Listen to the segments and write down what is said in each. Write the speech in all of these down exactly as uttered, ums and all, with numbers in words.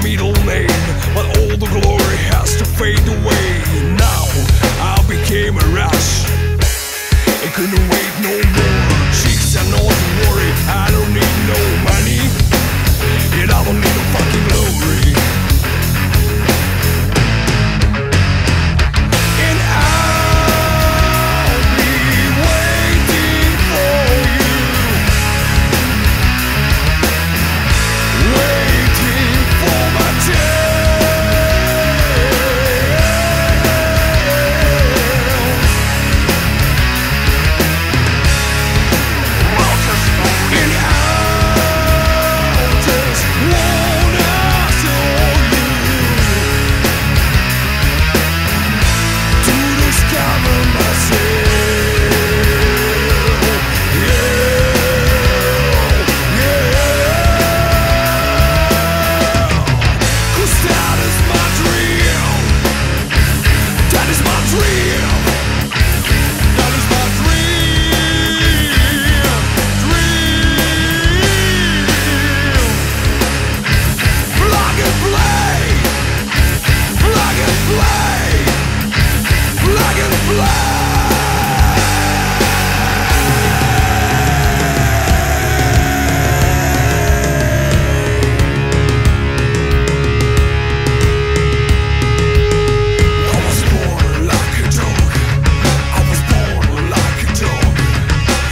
middle name, but all the glory has to fade away. Now I became a rush, I couldn't wait no more. Chicks are not to worry, I don't need no money, and I don't need no fucking glory. And I'll be waiting for you, waiting for my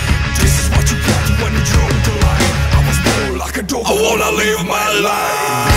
I wanna live my life.